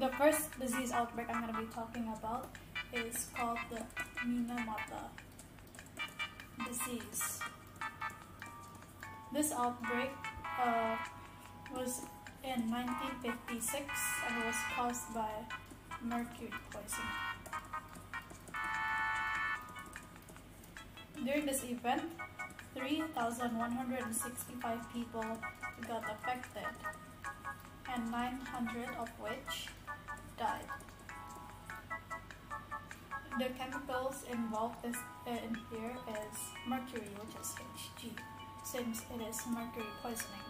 The first disease outbreak I'm going to be talking about is called the Minamata disease. This outbreak was in 1956 and it was caused by mercury poisoning. During this event, 3,165 people got affected and 900 of which died. The chemicals involved in here is mercury, which is Hg, since it is mercury poisoning.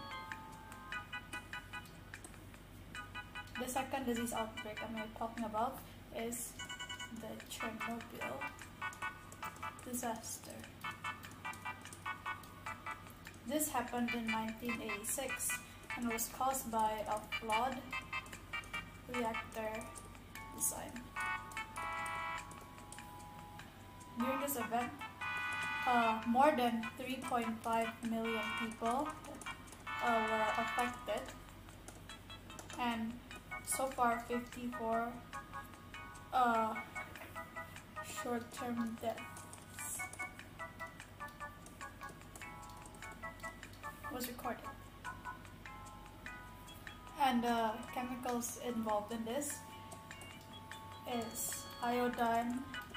The second disease outbreak I'm talking about is the Chernobyl disaster. This happened in 1986 and was caused by a flawed reactor design. During this event, more than 3.5 million people were affected, and so far 54 short-term deaths was recorded. And the chemicals involved in this is iodine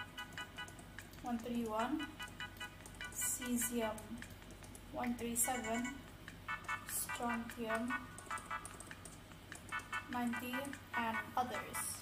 131, cesium 137, strontium 90, and others.